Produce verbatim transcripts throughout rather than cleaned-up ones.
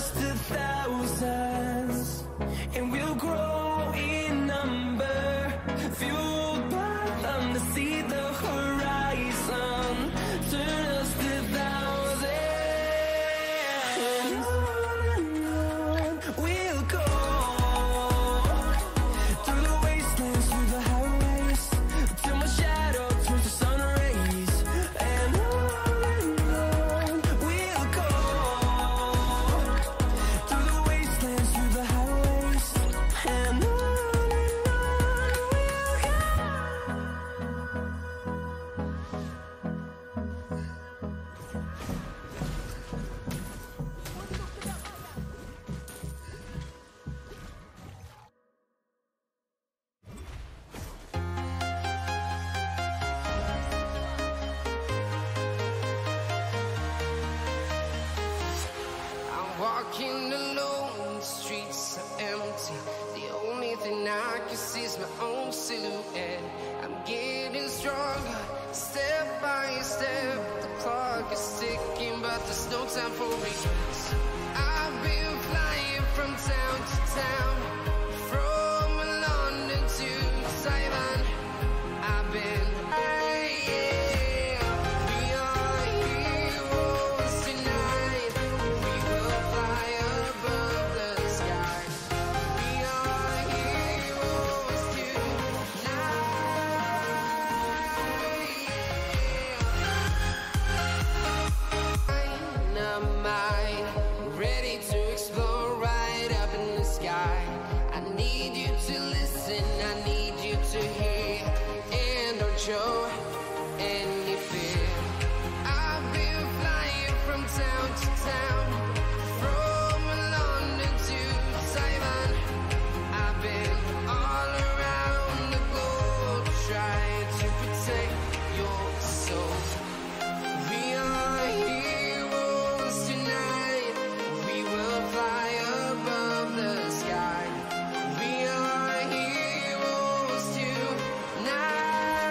us to thousands, and we'll grow in number, fueled by them to see the horizon. Turn us to thousands, and on and on we'll go, through the wastelands, through the highways, till my shadow turns to sun rays. And on and on we'll go, through the wastelands, through the highways, and on and on we'll go. I'm walking alone, the streets are empty. The only thing I can see is my own silhouette. I'm getting stronger, step by step. The clock is ticking, but there's no time for regrets. I've been flying from town to town, from London to Taiwan. I've been show any fear. I've been flying from town to town, from London to Taiwan. I've been all around the globe, trying to protect your soul. We are heroes tonight, we will fly above the sky. We are heroes tonight.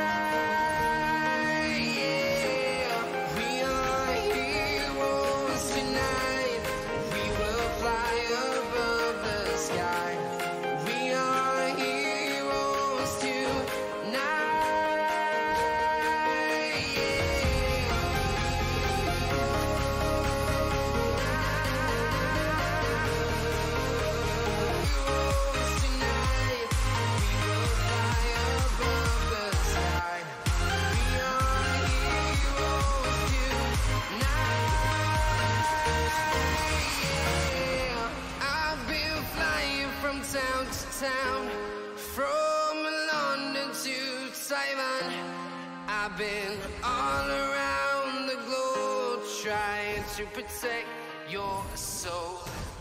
Town, from London to Taiwan. I've been all around the globe, trying to protect your soul.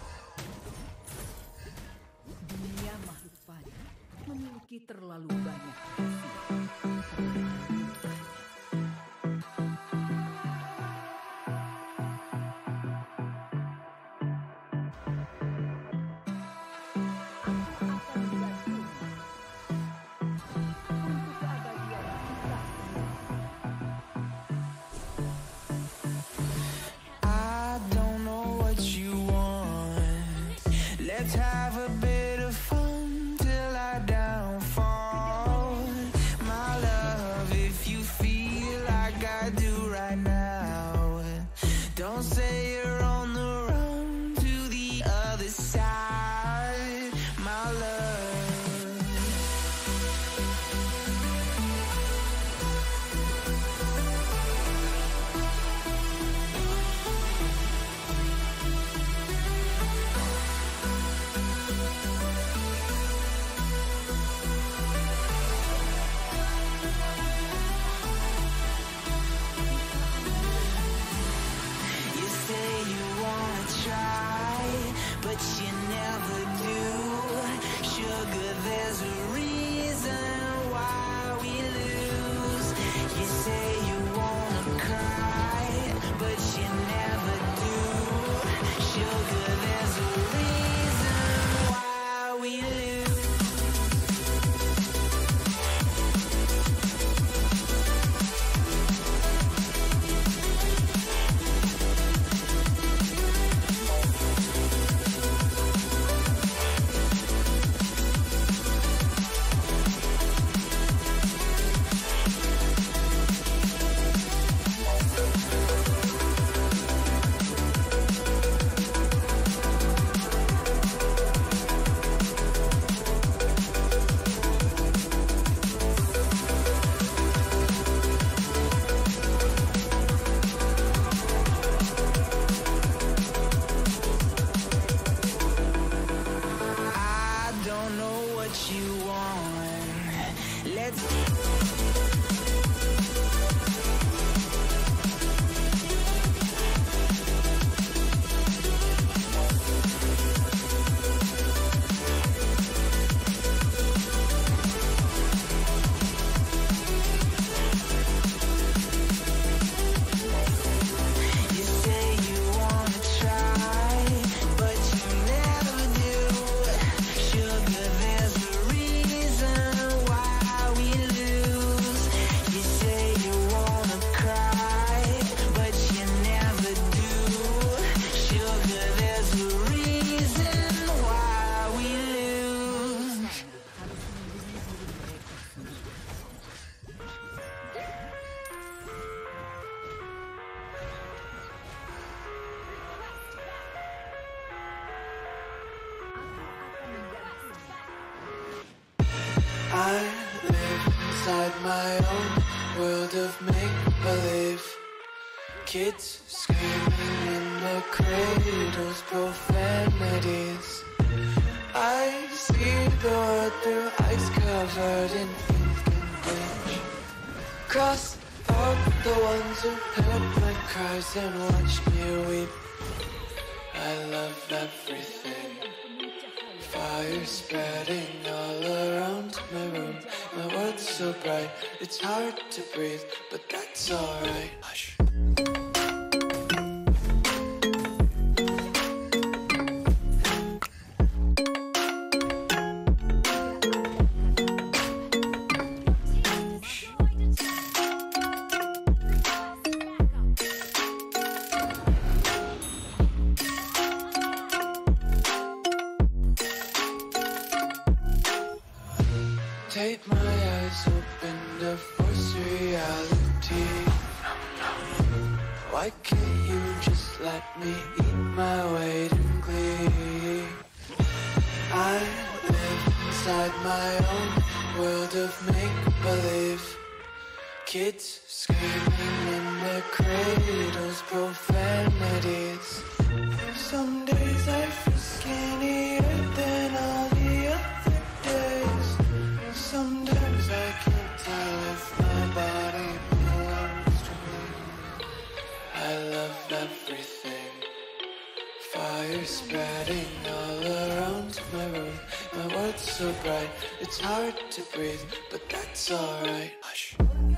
Dunia makhluk padi memiliki terlalu banyak my own world of make-believe. Kids screaming in the cradles, profanities. I see the world through ice covered in ink and bleach. Cross out the ones who heard my cries and watched me weep. I love everything. Fire spreading all around my room. My world's so bright, it's hard to breathe, but that's alright. Hush. Take my eyes open to force reality. Why can't you just let me eat my weight in glee? I live inside my own world of make-believe. Kids screaming in their cradles, profanities. Some days I feel skinnier than all the other days. Sometimes I can't tell if my body belongs to me. I love everything. Fire spreading all around my room. My world's so bright, it's hard to breathe, but that's alright. Hush.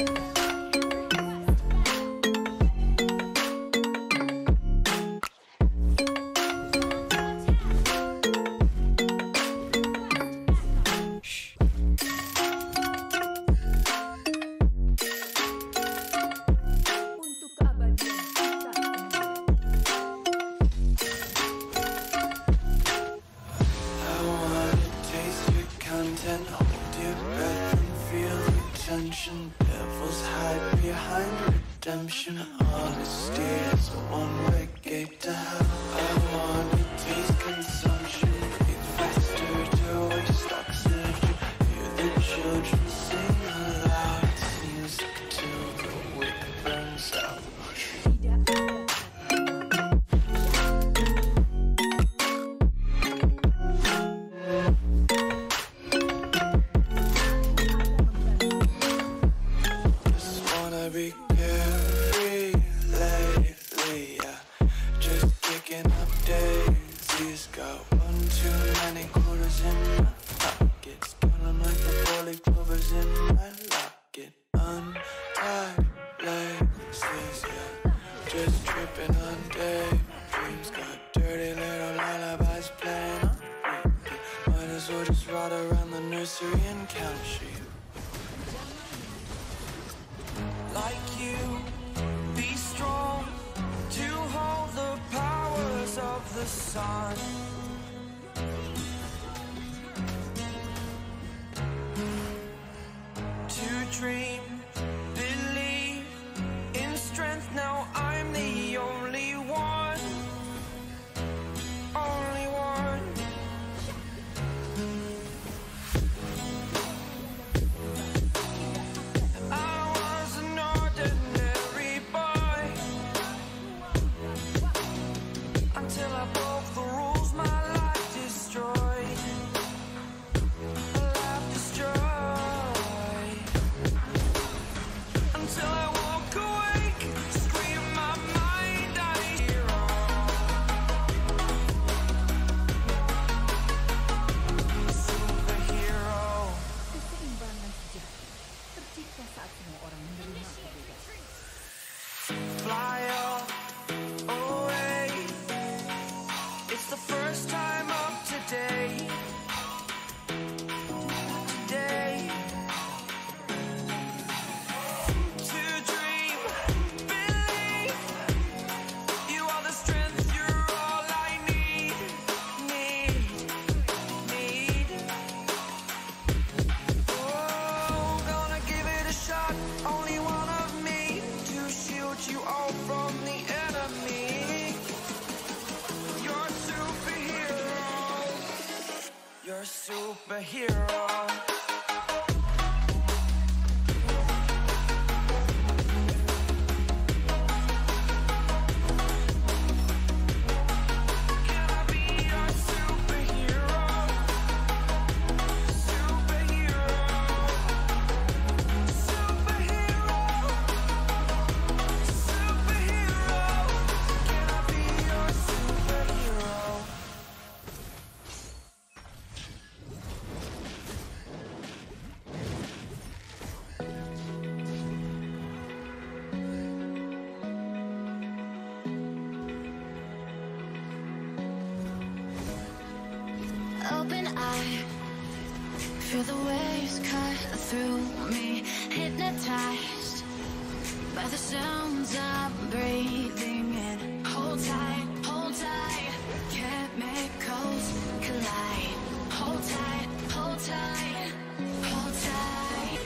Devils hide behind redemption. Honesty is a one-way gate to hell. I want to taste consumption. Eat faster to waste oxygen. Hear the children sing aloud. It's music till the wick burns out. Be carefree lately, yeah. Just kicking up daisies. Got one too many quarters in my pockets. Counting like the four-leaf clovers in my locket. Untied laces, yeah. Just tripping on daydreams. Got dirty little lullabies playing on repeat. Might as well just ride around the nursery and count sheep. Like you, be strong to hold the powers of the sun. To dream, believe in strength. Now I'm the only one, only one. Until I broke the rules, my life destroyed. A life destroyed. Until I walk awake, scream my mind out of hero. Superhero. Keseimbangan sejati tercipta saat semua orang menerima kebebasan. Fly off away. It's the first time of today. Today. To dream, believe. You are the strength, you're all I need. Need, need. Oh, gonna give it a shot. Only one of me to shield you all from the enemy. You're a superhero. You're a superhero. open eye, feel the waves cut through me, hypnotized by the sounds I'm breathing in. Hold tight, hold tight, chemicals collide. Hold tight, hold tight, hold tight.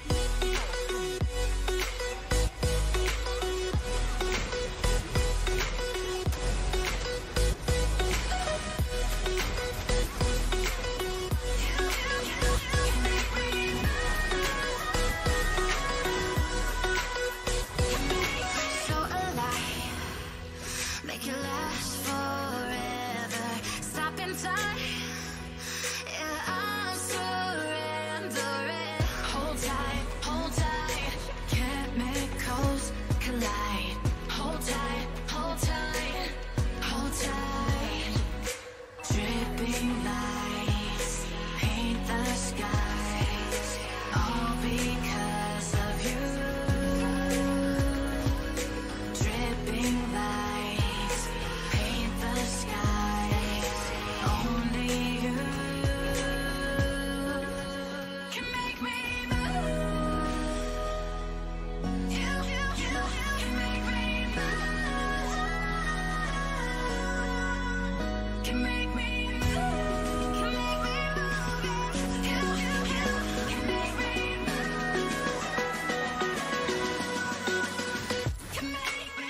So alive, make it last forever. Stop in time. Yeah, I'm surrendering. Hold tight, hold tight. Chemicals collide. Hold tight, hold tight, hold tight. Dripping lights paint the skies, all because of you. Dripping lights paint the skies, only you can make me move. You, you, you can make me move. Can make me move. Can make me move. You, you, you can make me move. Can make me.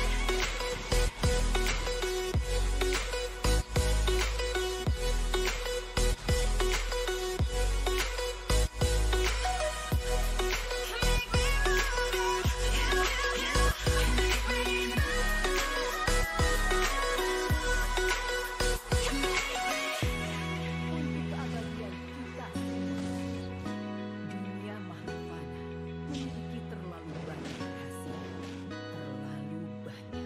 Untuk keabadian kita semua. Dunia makhluk fana memiliki terlalu banyak rahasia, terlalu banyak.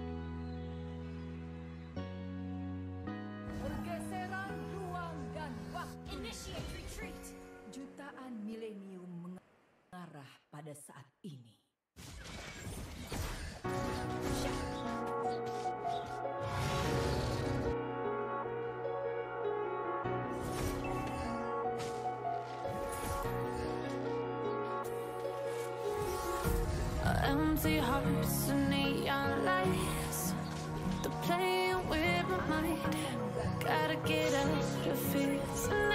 Pergeseran ruang dan waktu. Initiate retreat. Jutaan milenium mengarah pada saat ini. Empty hearts and neon lights, they're playing with my mind. Gotta get out of here tonight.